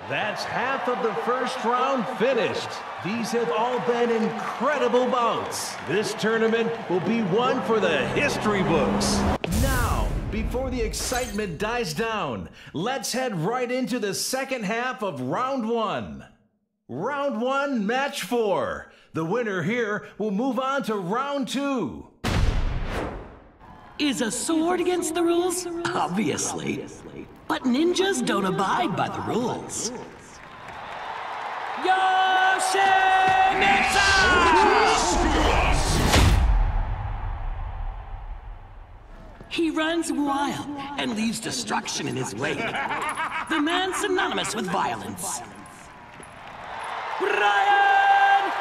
That's half of the first round finished. These have all been incredible bouts. This tournament will be one for the history books. Now, before the excitement dies down, let's head right into the second half of round one. Round one, match 4. The winner here will move on to round 2. Is a sword against the rules? Obviously. But ninjas don't abide by the rules. Yoshimitsu! He runs wild and leaves destruction in his wake. The man synonymous with violence. Bryan!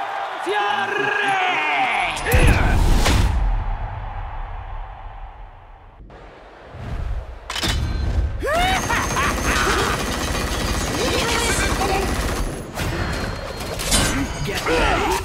Get ready!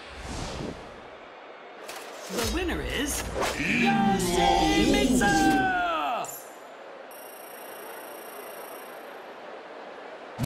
The winner is Yoshimitsu!